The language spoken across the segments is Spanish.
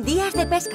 Días de pesca.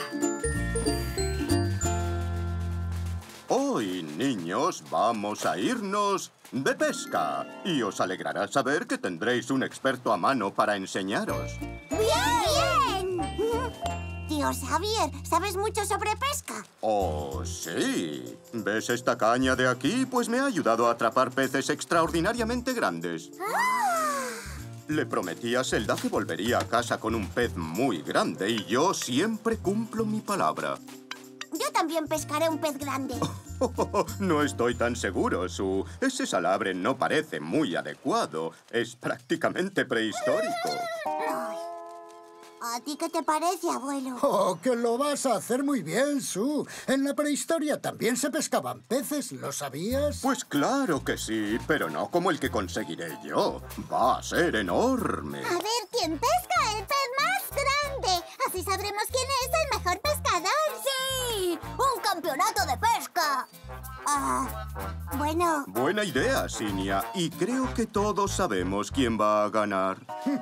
Hoy, niños, vamos a irnos de pesca. Y os alegrará saber que tendréis un experto a mano para enseñaros. ¡Bien! Tío Xavier, ¿sabes mucho sobre pesca? Oh, sí. ¿Ves esta caña de aquí? Pues me ha ayudado a atrapar peces extraordinariamente grandes. Le prometí a Zelda que volvería a casa con un pez muy grande y yo siempre cumplo mi palabra. Yo también pescaré un pez grande. No estoy tan seguro, Sue. Ese salabre no parece muy adecuado. Es prácticamente prehistórico. Ay. ¿A ti qué te parece, abuelo? Oh, que lo vas a hacer muy bien, Sue. En la prehistoria también se pescaban peces, ¿lo sabías? Pues claro que sí, pero no como el que conseguiré yo. Va a ser enorme. A ver quién pesca el pez más grande. Así sabremos quién es el mejor pescador. ¡Sí! ¡Un campeonato de pesca! Bueno... Buena idea, Sinia. Y creo que todos sabemos quién va a ganar.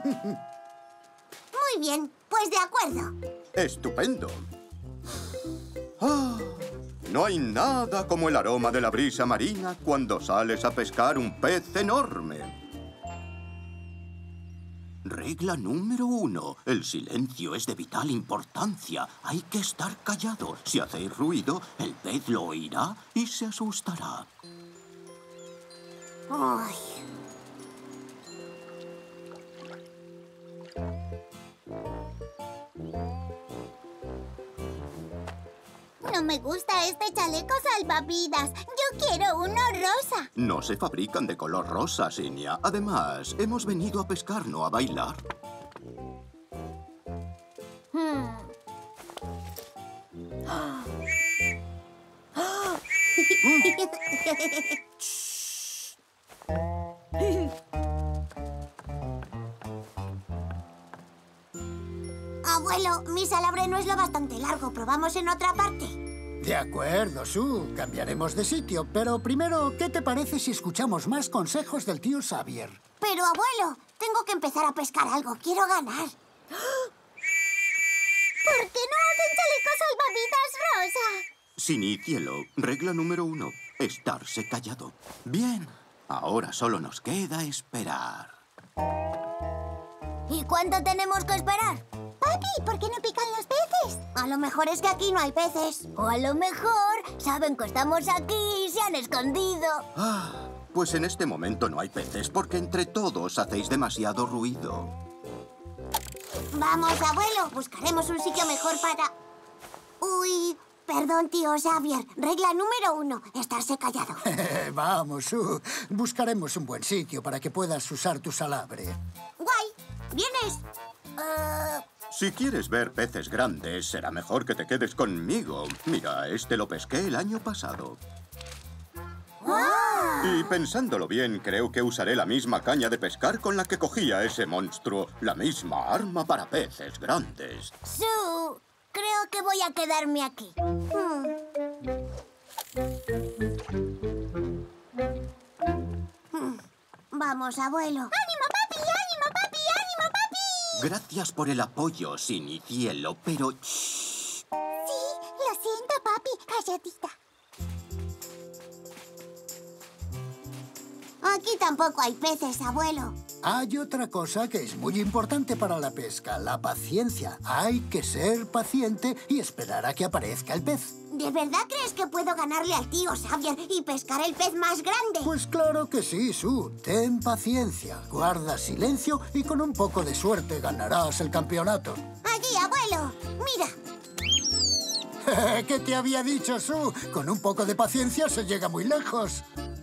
Muy bien, pues de acuerdo. ¡Estupendo! ¡Ah! No hay nada como el aroma de la brisa marina cuando sales a pescar un pez enorme. Regla número 1. El silencio es de vital importancia. Hay que estar callado. Si hacéis ruido, el pez lo oirá y se asustará. Ay. No me gusta este chaleco salvavidas. Yo quiero uno rosa. No se fabrican de color rosa, Sinia. Además, hemos venido a pescar, no a bailar. Abuelo, mi salabre no es lo bastante largo. Probamos en otra parte. De acuerdo, Sue. Cambiaremos de sitio. Pero primero, ¿qué te parece si escuchamos más consejos del tío Xavier? Pero, abuelo, tengo que empezar a pescar algo. Quiero ganar. ¿Por qué no hacen chalecos salvavidas rosa? Sinia, cielo, regla número 1. Estarse callado. Bien, ahora solo nos queda esperar. ¿Y cuánto tenemos que esperar? Papi, ¿por qué no pican los peces? A lo mejor es que aquí no hay peces. O a lo mejor saben que estamos aquí y se han escondido. Pues en este momento no hay peces porque entre todos hacéis demasiado ruido. Vamos, abuelo, buscaremos un sitio mejor para... Uy, perdón, tío Xavier. Regla número 1, estarse callado. Vamos, Sue. Buscaremos un buen sitio para que puedas usar tu salabre. Guay, ¿vienes? Si quieres ver peces grandes, será mejor que te quedes conmigo. Mira, este lo pesqué el año pasado. Y pensándolo bien, creo que usaré la misma caña de pescar con la que cogía ese monstruo. La misma arma para peces grandes. Sue, creo que voy a quedarme aquí. Vamos, abuelo. ¡Ánimo, papi! ¡Ánimo, papi! ¡Ánimo, papi! Gracias por el apoyo, Sinia, cielo, pero... Sí, lo siento, papi. Calladita. Aquí tampoco hay peces, abuelo. Hay otra cosa que es muy importante para la pesca, la paciencia. Hay que ser paciente y esperar a que aparezca el pez. ¿De verdad crees que puedo ganarle al tío Xavier y pescar el pez más grande? Pues claro que sí, Sue. Ten paciencia, guarda silencio y con un poco de suerte ganarás el campeonato. Allí, abuelo. Mira. ¿Qué te había dicho, Sue? Con un poco de paciencia se llega muy lejos.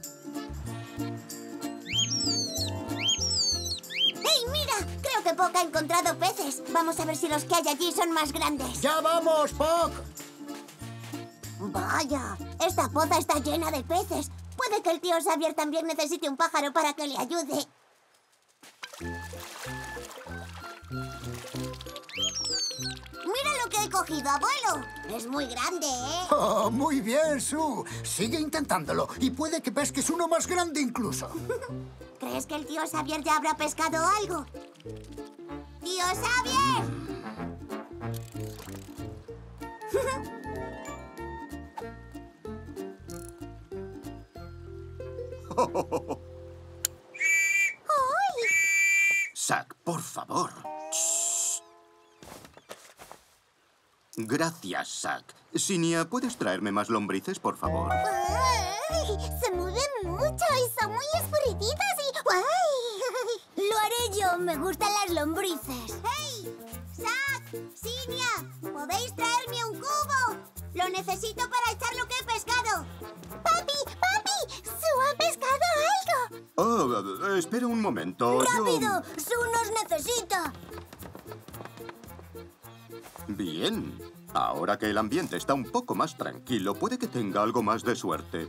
¡Hey, mira! Creo que Puck ha encontrado peces. Vamos a ver si los que hay allí son más grandes. ¡Ya vamos, Puck! Vaya, esta poza está llena de peces. Puede que el tío Xavier también necesite un pájaro para que le ayude. Mira lo que he cogido, abuelo. Es muy grande, ¿eh? Oh, muy bien, Sue. Sigue intentándolo y puede que pesques uno más grande incluso. ¿Crees que el tío Xavier ya habrá pescado algo? ¡Tío Xavier! Zack, por favor. Shh. Gracias, Zack. Sinia, ¿puedes traerme más lombrices, por favor? ¡Ay! Se mueven mucho y son muy escurriditas y... ¡Ay! Lo haré yo. Me gustan las lombrices. ¡Hey! ¡Zack! ¡Sinia! ¿Podéis traerme un cubo? Lo necesito para echar lo que he pescado. ¡Papi! ¡Papi! ¡Su ha pescado algo! Oh, espera un momento. ¡Rápido! ¡Su nos necesita! Bien. Ahora que el ambiente está un poco más tranquilo, puede que tenga algo más de suerte.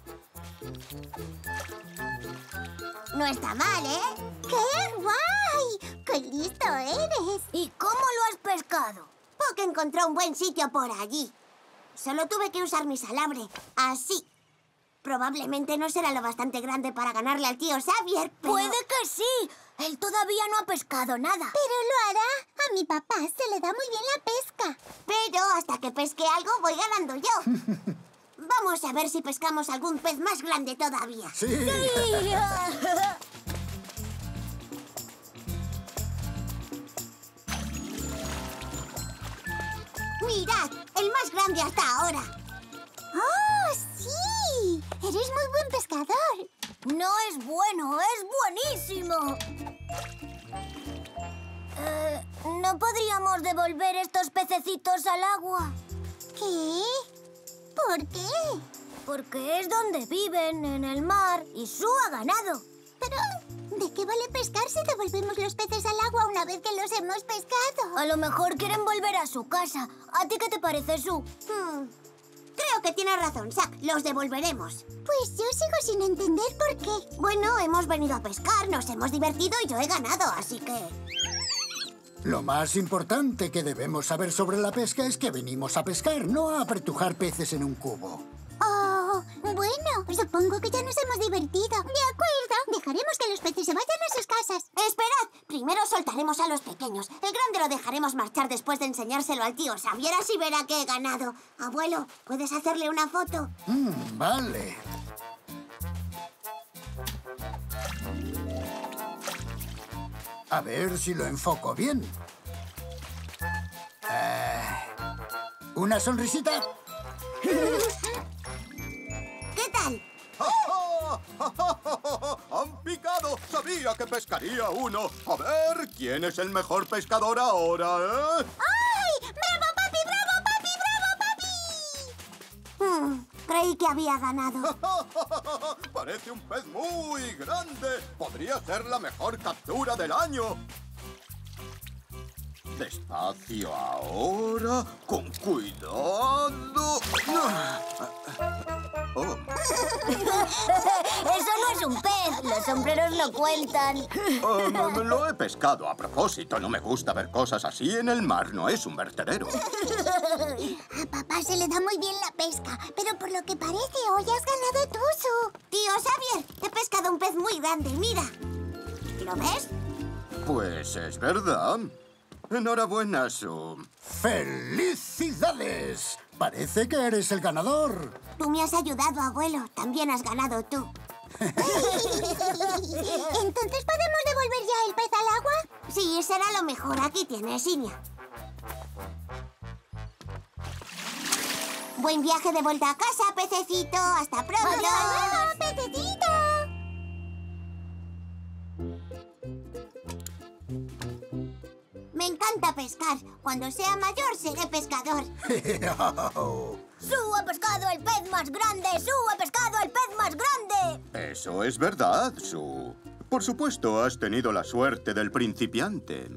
No está mal, ¿eh? ¡Qué guay! ¡Qué listo eres! ¿Y cómo lo has pescado? Porque encontré un buen sitio por allí. Solo tuve que usar mi salambre. Así. Probablemente no será lo bastante grande para ganarle al tío Xavier, pero... ¡Puede que sí! Él todavía no ha pescado nada. ¡Pero lo hará! A mi papá se le da muy bien la pesca. Pero hasta que pesque algo voy ganando yo. Vamos a ver si pescamos algún pez más grande todavía. ¡Sí! ¡Sí! ¡Mirad! ¡El más grande hasta ahora! ¡Oh, sí! ¡Eres muy buen pescador! No es bueno, es buenísimo. ¿No podríamos devolver estos pececitos al agua? ¿Qué? ¿Por qué? Porque es donde viven, en el mar, y Su ha ganado. Pero, ¿de qué vale pescar si devolvemos los peces al agua una vez que los hemos pescado? A lo mejor quieren volver a su casa. ¿A ti qué te parece, Su? Creo que tienes razón, Zack. Los devolveremos. Pues yo sigo sin entender por qué. Bueno, hemos venido a pescar, nos hemos divertido y yo he ganado, así que... Lo más importante que debemos saber sobre la pesca es que venimos a pescar, no a apretujar peces en un cubo. Oh, bueno, supongo que ya nos hemos divertido. De acuerdo. Dejaremos que los peces se vayan a sus casas. Esperad. Primero soltaremos a los pequeños. El grande lo dejaremos marchar después de enseñárselo al tío Xavier, así verá que he ganado. Abuelo, ¿puedes hacerle una foto? Vale. A ver si lo enfoco bien. ¿Una sonrisita? ¿Qué tal? ¡Han picado! Sabía que pescaría uno. A ver, ¿quién es el mejor pescador ahora, ¡Ay! ¡Bravo, papi! ¡Bravo, papi! ¡Bravo, papi! Creí que había ganado. Parece un pez muy grande. Podría ser la mejor captura del año. Despacio ahora, con cuidado. Oh. Eso no es un pez. Los sombreros no cuentan. Lo he pescado a propósito. No me gusta ver cosas así en el mar. No es un vertedero. A papá se le da muy bien la pesca, pero por lo que parece hoy has ganado tú, Su. Tío Xavier, he pescado un pez muy grande, mira. ¿Lo ves? Pues es verdad. Enhorabuena, Su. ¡Felicidades! Parece que eres el ganador. Tú me has ayudado, abuelo. También has ganado tú. ¿Entonces podemos devolver ya el pez al agua? Sí, será lo mejor. Aquí tienes, Sinia. Buen viaje de vuelta a casa, pececito. Hasta pronto. ¡Hasta luego, pececito! Me encanta pescar. Cuando sea mayor, seré pescador. ¡Su ha pescado el pez más grande! ¡Su ha pescado el pez más grande! Eso es verdad, Su. Por supuesto, has tenido la suerte del principiante.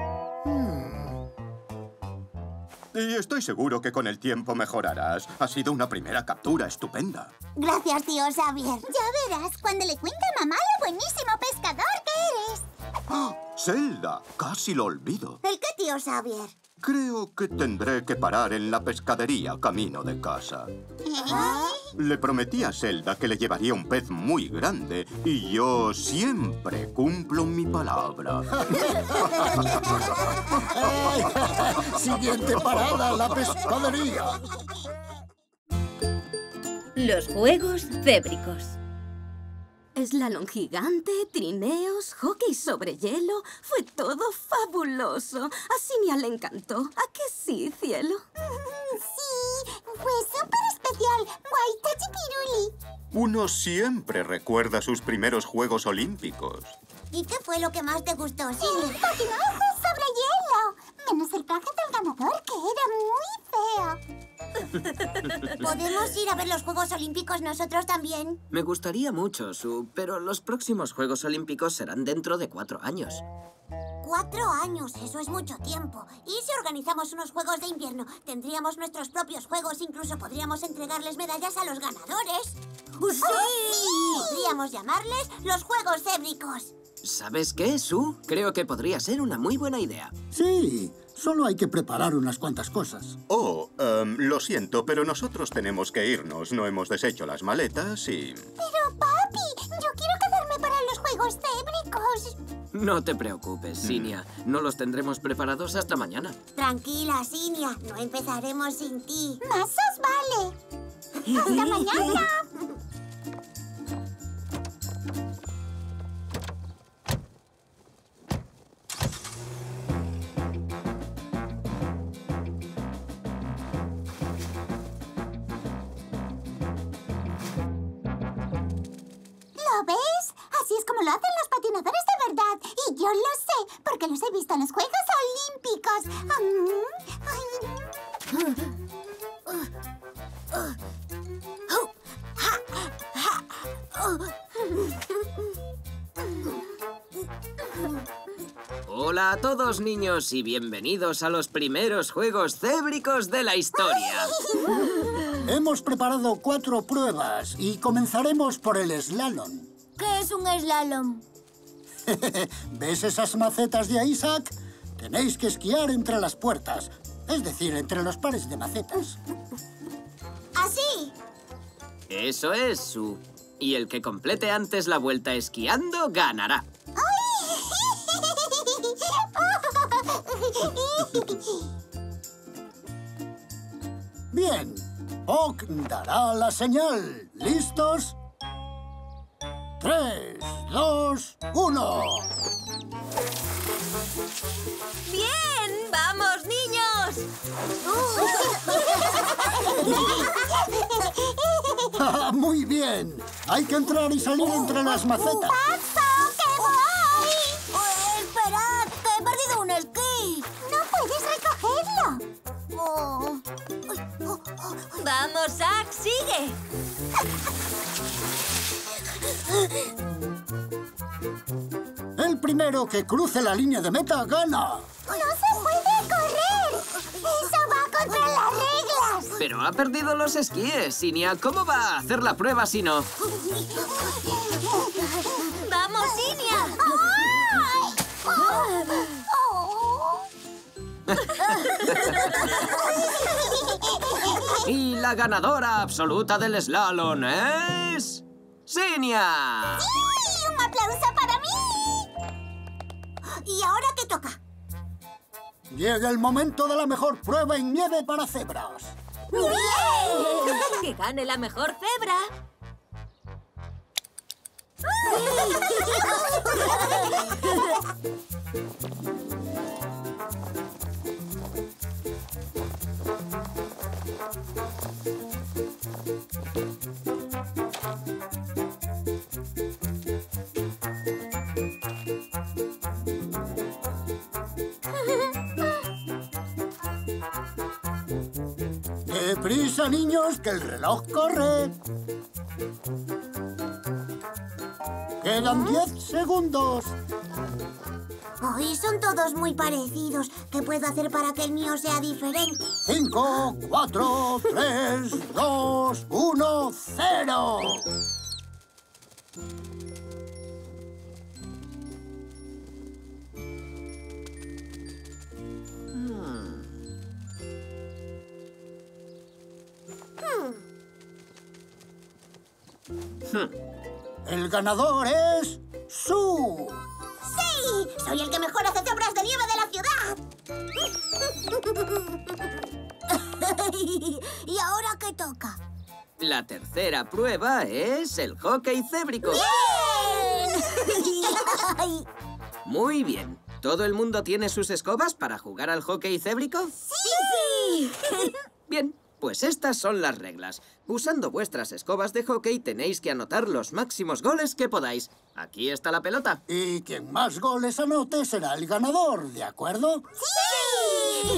Y estoy seguro que con el tiempo mejorarás. Ha sido una primera captura estupenda. Gracias, tío Xavier. Ya verás cuando le cuente a mamá lo buenísimo pescador que eres. ¡Ah! Zelda, casi lo olvido. ¿El qué, tío Xavier? Creo que tendré que parar en la pescadería camino de casa. Le prometí a Zelda que le llevaría un pez muy grande y yo siempre cumplo mi palabra. Siguiente parada, la pescadería. Los juegos cébricos. Slalom gigante, trineos, hockey sobre hielo. Fue todo fabuloso. A Sinia le encantó. ¿A que sí, cielo? Sí, fue súper especial. Guay, Piruli. Uno siempre recuerda sus primeros Juegos Olímpicos. ¿Y qué fue lo que más te gustó, Sinia? Patinaje sobre hielo. Menos el traje del ganador, que era muy feo. ¿Podemos ir a ver los Juegos Olímpicos nosotros también? Me gustaría mucho, Sue, pero los próximos Juegos Olímpicos serán dentro de 4 años. 4 años, eso es mucho tiempo. ¿Y si organizamos unos Juegos de invierno? Tendríamos nuestros propios juegos, incluso podríamos entregarles medallas a los ganadores. ¡Sí! Podríamos llamarles los Juegos Cébricos. ¿Sabes qué, Sue? Creo que podría ser una muy buena idea. Sí, solo hay que preparar unas cuantas cosas. Lo siento, pero nosotros tenemos que irnos. No hemos deshecho las maletas y... Pero, papi, yo quiero quedarme para los Juegos Cébricos. No te preocupes, Sinia. No los tendremos preparados hasta mañana. Tranquila, Sinia. No empezaremos sin ti. ¡Más os vale! ¡Hasta mañana! ¿Lo ves? Así es como lo hacen los patinadores de verdad. Y yo lo sé, porque los he visto en los Juegos Olímpicos. Hola a todos, niños, y bienvenidos a los primeros Juegos Cébricos de la historia. Hemos preparado 4 pruebas y comenzaremos por el slalom. ¿Qué es un slalom? ¿Ves esas macetas de ahí, Isaac? Tenéis que esquiar entre las puertas, es decir, entre los pares de macetas. ¿Así? Eso es, Sue. Y el que complete antes la vuelta esquiando ganará. Bien, Ock dará la señal. ¿Listos? 3, 2, 1. ¡Bien! ¡Vamos, niños! Muy bien. Hay que entrar y salir entre las macetas. ¡Que voy! ¡Esperad! ¡Que he perdido un esquí! ¡No puedes recogerlo! ¡Vamos, Zack! ¡Sigue! El primero que cruce la línea de meta gana. ¡No se puede correr! ¡Eso va contra las reglas! Pero ha perdido los esquíes, Sinia. ¿Cómo va a hacer la prueba si no? ¡Vamos, Sinia! Y la ganadora absoluta del slalom es... ¡Sinia! ¡Sí! ¡Un aplauso para mí! ¿Y ahora qué toca? Llega el momento de la mejor prueba en nieve para cebras. ¡Bien! ¡Que gane la mejor cebra! ¡Deprisa, niños, que el reloj corre! Quedan 10 segundos. Hoy son todos muy parecidos. ¿Qué puedo hacer para que el mío sea diferente? 5, 4, 3, 2, 1, 0. El ganador es Sue. ¡Sí! ¡Soy el que mejor hace cebras de nieve de la ciudad! me toca? La tercera prueba es el hockey cébrico. ¡Bien! Muy bien. ¿Todo el mundo tiene sus escobas para jugar al hockey cébrico? ¡Sí! Bien, pues estas son las reglas. Usando vuestras escobas de hockey tenéis que anotar los máximos goles que podáis. Aquí está la pelota. Y quien más goles anote será el ganador, ¿de acuerdo? ¡Sí!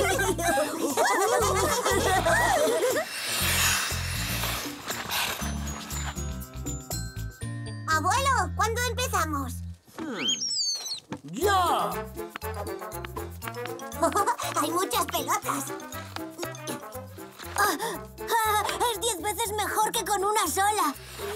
Abuelo, ¿cuándo empezamos? ¡Ya! Hay muchas pelotas. Es 10 veces mejor que con una sola.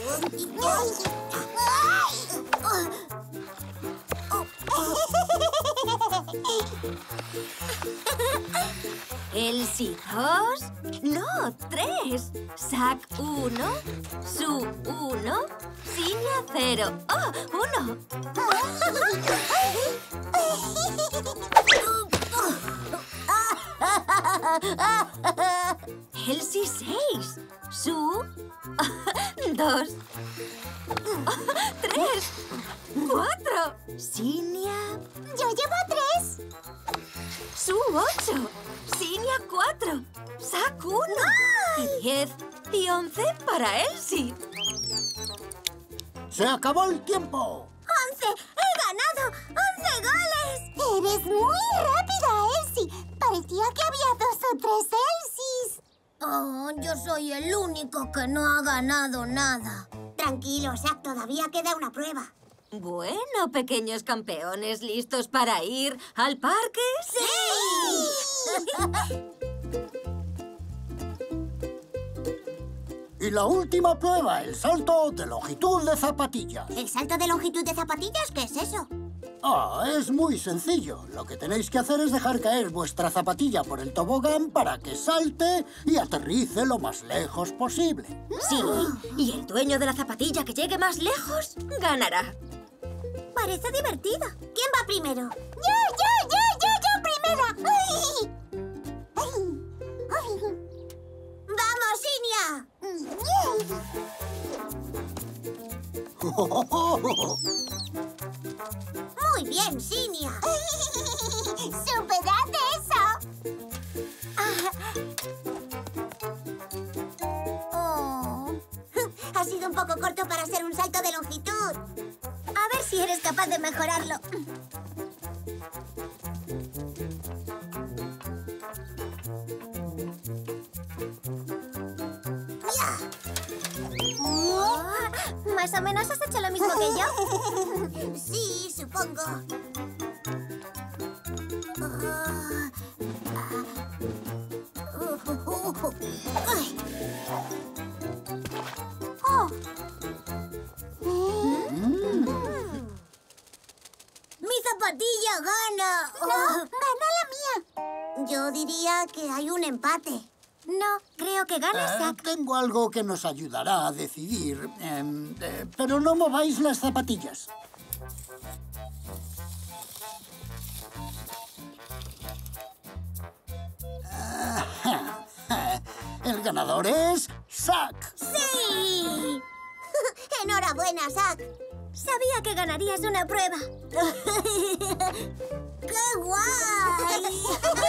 Elsie 2, no, 3. Zack 1, Sue 1, Sinia 0. ¡Oh, 1! Elsie 6, Sue 2, 3, 4, Sinia. Yo llevo 3. Sue 8, Sinia 4, Zack 1, y 10 y 11 para Elsie. ¡Se acabó el tiempo! 11. ¡He ganado! ¡11 goles! Eres muy rápida, Elsie. Parecía que había 2 o 3 Elsies. Oh, yo soy el único que no ha ganado nada. Tranquilo, Zack, todavía queda una prueba. Bueno, pequeños campeones, ¿listos para ir al parque? ¡Sí! Y la última prueba, el salto de longitud de zapatilla. ¿El salto de longitud de zapatillas? ¿Qué es eso? Es muy sencillo. Lo que tenéis que hacer es dejar caer vuestra zapatilla por el tobogán para que salte y aterrice lo más lejos posible. Sí, y el dueño de la zapatilla que llegue más lejos ganará. Parece divertido. ¿Quién va primero? ¡Yo primera! ¡Ay! ¡Vamos, Sinia! Muy bien, Sinia. ¡Superad eso! Ha sido un poco corto para ser un salto de longitud. A ver si eres capaz de mejorarlo. ¿Más o menos has hecho lo mismo que yo? Sí, supongo. Ay. Oh. ¡Mi zapatilla gana! No, gana la mía. Yo diría que hay un empate. No, creo que gana Zack. Tengo algo que nos ayudará a decidir. Pero no mováis las zapatillas. El ganador es Zack. ¡Sí! ¡Enhorabuena, Zack! Sabía que ganarías una prueba. ¡Qué guay!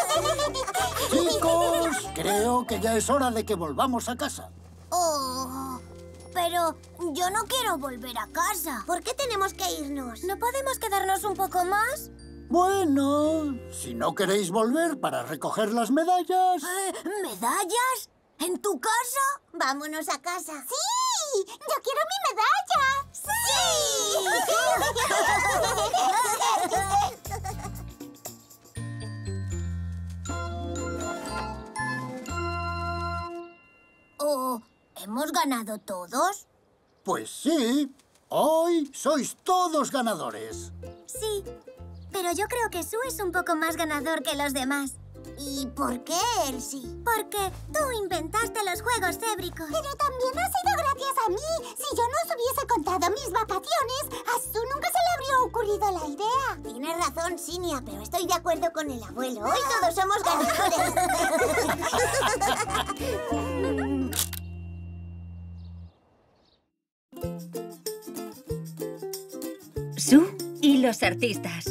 Chicos, creo que ya es hora de que volvamos a casa. Oh, pero yo no quiero volver a casa. ¿Por qué tenemos que irnos? ¿No podemos quedarnos un poco más? Bueno, si no queréis volver para recoger las medallas... ¿Medallas? ¿En tu casa? Vámonos a casa. ¡Sí! ¡Yo quiero mi medalla! Oh, ¿hemos ganado todos? Pues sí, hoy sois todos ganadores. Sí, pero yo creo que Sue es un poco más ganador que los demás. ¿Y por qué Elsie? Porque tú inventaste los juegos cébricos. Pero también ha sido gracias a mí. Si yo no os hubiese contado mis vacaciones, a Sue nunca se le habría ocurrido la idea. Tienes razón, Sinia, pero estoy de acuerdo con el abuelo. Hoy todos somos ganadores. los artistas.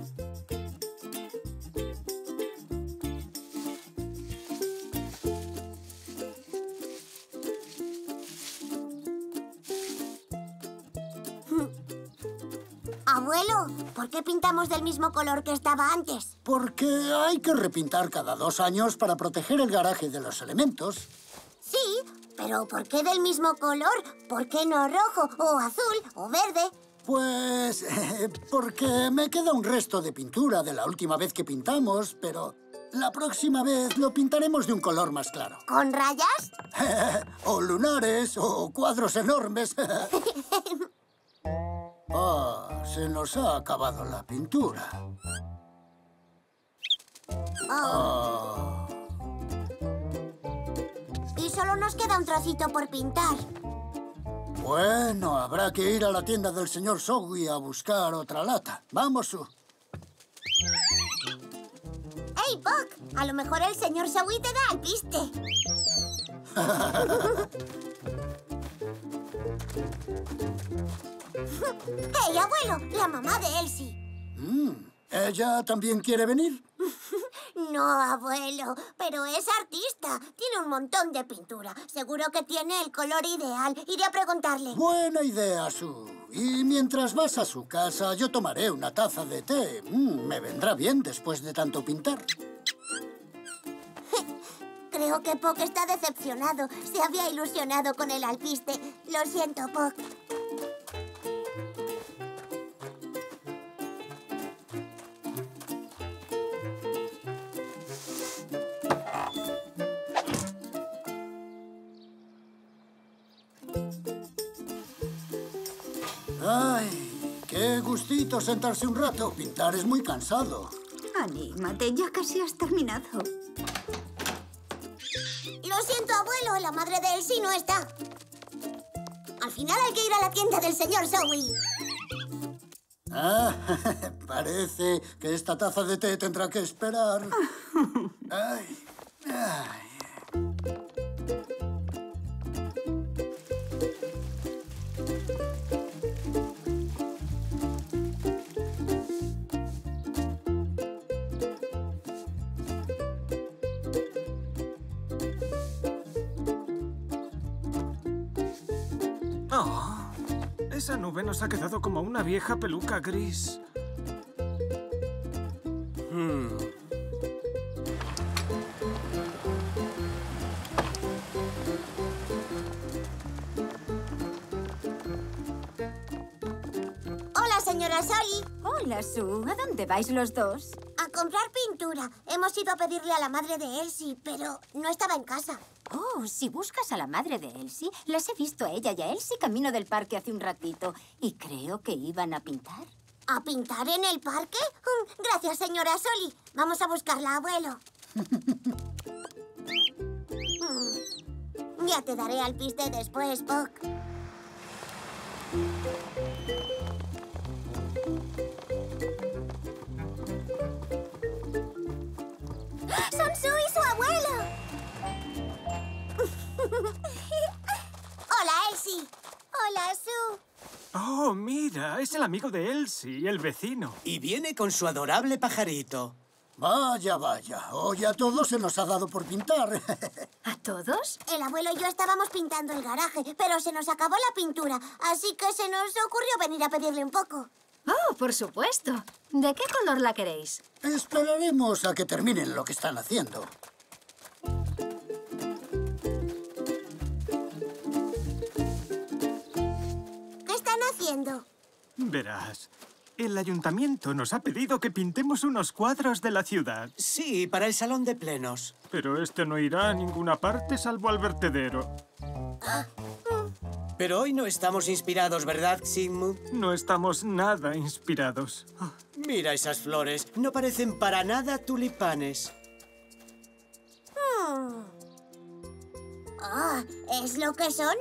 Abuelo, ¿por qué pintamos del mismo color que estaba antes? Porque hay que repintar cada 2 años para proteger el garaje de los elementos. Sí, pero ¿por qué del mismo color? ¿Por qué no rojo, o azul, o verde? Pues porque me queda un resto de pintura de la última vez que pintamos, pero la próxima vez lo pintaremos de un color más claro. ¿Con rayas? O lunares, o cuadros enormes. Ah, se nos ha acabado la pintura. Ah. Y solo nos queda un trocito por pintar. Bueno, habrá que ir a la tienda del señor Sogui a buscar otra lata. Vamos, Sue. ¡Hey, Puck! A lo mejor el señor Sogui te da alpiste. ¡Hey, abuelo! La mamá de Elsie. ¿Ella también quiere venir? No, abuelo, pero es artista. Tiene un montón de pintura. Seguro que tiene el color ideal. Iré a preguntarle. Buena idea, Sue. Y mientras vas a su casa, yo tomaré una taza de té. Me vendrá bien después de tanto pintar. Creo que Puck está decepcionado. Se había ilusionado con el alpiste. Lo siento, Puck. ¡Ay! ¡Qué gustito sentarse un rato! Pintar es muy cansado. Anímate, ya casi has terminado. Lo siento, abuelo. La madre de Elsie no está. Al final hay que ir a la tienda del señor Sogui. Ah, parece que esta taza de té tendrá que esperar. Ay, ay. Oh, esa nube nos ha quedado como una vieja peluca gris. Hola, señora Soli. Hola, Sue. ¿A dónde vais los dos? A comprar pintura. Hemos ido a pedirle a la madre de Elsie, pero no estaba en casa. Oh, si buscas a la madre de Elsie, las he visto a ella y a Elsie camino del parque hace un ratito. Y creo que iban a pintar. ¿A pintar en el parque? Gracias, señora Soli. Vamos a buscarla, abuelo. Ya te daré alpiste después, Puck. ¡Son Sue y su abuelo! ¡Hola, Elsie! ¡Hola, Sue! Oh, mira, es el amigo de Elsie, el vecino. Y viene con su adorable pajarito. Vaya, vaya. Hoy a todos se nos ha dado por pintar. ¿A todos? El abuelo y yo estábamos pintando el garaje, pero se nos acabó la pintura, así que se nos ocurrió venir a pedirle un poco. Oh, por supuesto. ¿De qué color la queréis? Esperaremos a que terminen lo que están haciendo. ¿Qué están haciendo? Verás, el ayuntamiento nos ha pedido que pintemos unos cuadros de la ciudad. Sí, para el salón de plenos. Pero este no irá a ninguna parte salvo al vertedero. Pero hoy no estamos inspirados, ¿verdad, Sigmund? No estamos nada inspirados. Mira esas flores. No parecen para nada tulipanes. ¿Es lo que son?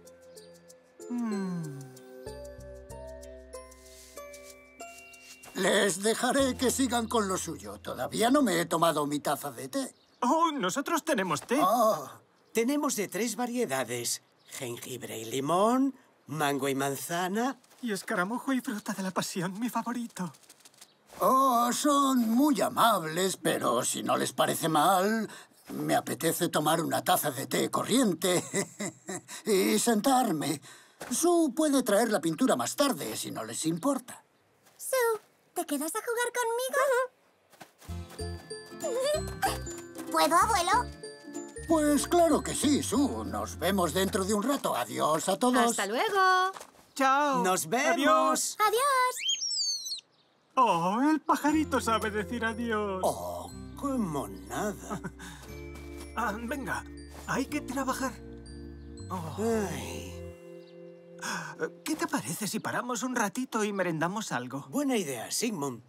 Les dejaré que sigan con lo suyo. Todavía no me he tomado mi taza de té. Oh, nosotros tenemos té. Tenemos de 3 variedades. Jengibre y limón, mango y manzana, Y escaramujo y fruta de la pasión, mi favorito. Oh, son muy amables, pero si no les parece mal, me apetece tomar una taza de té corriente y sentarme. Sue puede traer la pintura más tarde, si no les importa. Sue, ¿te quedas a jugar conmigo? ¿Puedo, abuelo? Pues claro que sí, Sue. Nos vemos dentro de un rato. Adiós a todos. ¡Hasta luego! ¡Chao! ¡Nos vemos! ¡Adiós! ¡Adiós! ¡Oh, el pajarito sabe decir adiós! ¡Oh, qué monada! Venga, hay que trabajar. Oh. Ay, ¿Qué te parece si paramos un ratito y merendamos algo? buena idea, Sigmund.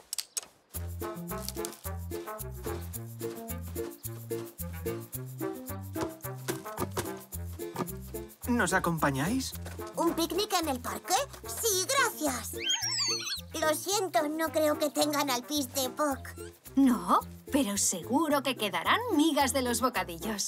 ¿Nos acompañáis? ¿Un picnic en el parque? Sí, gracias. Lo siento, no creo que tengan alpiste de Puck. No, pero seguro que quedarán migas de los bocadillos.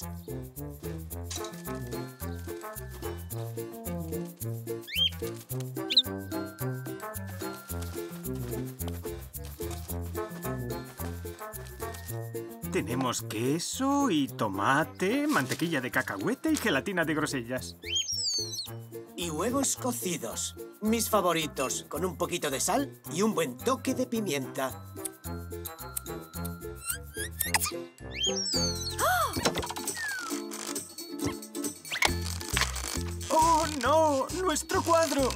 Tenemos queso y tomate, mantequilla de cacahuete y gelatina de grosellas. Y huevos cocidos. Mis favoritos, con un poquito de sal y un buen toque de pimienta. ¡Oh, no! ¡Nuestro cuadro!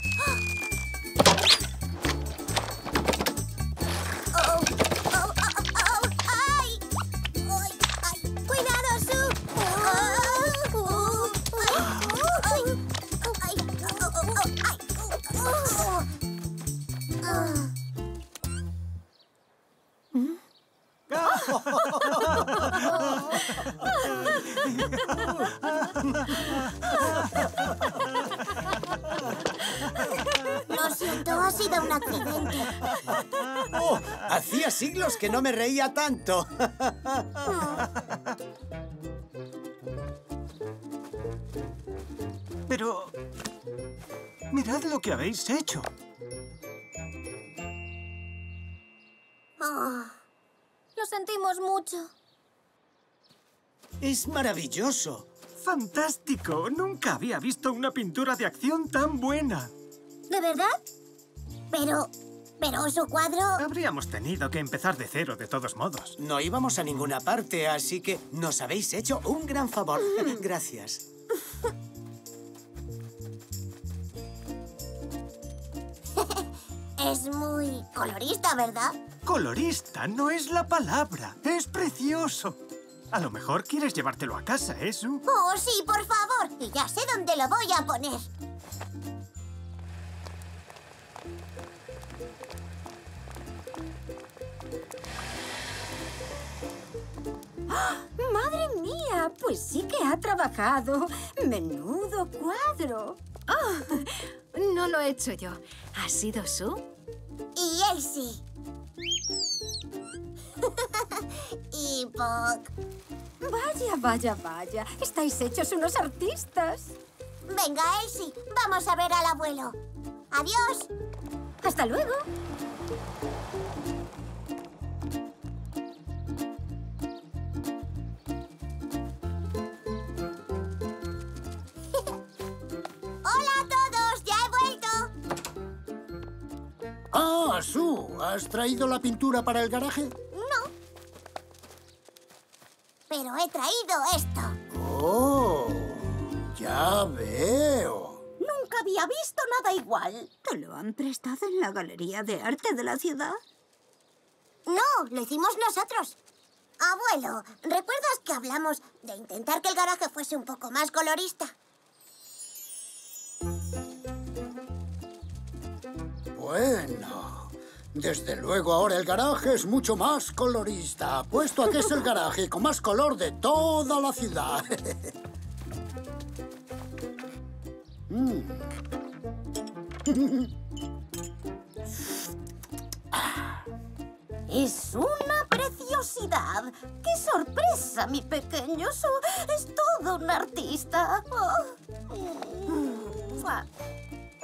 ¡Ay! ¡Ay! ¡Ay! ¡Cuidado, Sue! Lo siento, ha sido un accidente. ¡Oh! Hacía siglos que no me reía tanto. Pero... mirad lo que habéis hecho. Lo sentimos mucho. Es maravilloso. ¡Fantástico! Nunca había visto una pintura de acción tan buena. ¿De verdad? Pero su cuadro... Habríamos tenido que empezar de cero, de todos modos. No íbamos a ninguna parte, así que nos habéis hecho un gran favor. Gracias. Es muy colorista, ¿verdad? Colorista no es la palabra. Es precioso. A lo mejor quieres llevártelo a casa, ¿eh, Sue? Oh, sí, por favor. Y ya sé dónde lo voy a poner. ¡Madre mía! Pues sí que ha trabajado. ¡Menudo cuadro! Oh, no lo he hecho yo. ¿Ha sido Sue? Y Elsie. Y Puck. Vaya, vaya, vaya. Estáis hechos unos artistas. Venga, Elsie, vamos a ver al abuelo. Adiós. Hasta luego. Hola a todos, ya he vuelto. Ah, Sue, ¿has traído la pintura para el garaje? No. Pero he traído esto. Oh, ya veo. Nunca había visto nada igual. ¿Te lo han prestado en la Galería de Arte de la ciudad? No, lo hicimos nosotros. Abuelo, ¿recuerdas que hablamos de intentar que el garaje fuese un poco más colorista? Bueno, desde luego ahora el garaje es mucho más colorista. Apuesto a que es el garaje con más color de toda la ciudad. Es una preciosidad. ¡Qué sorpresa, mi pequeño! Es todo un artista.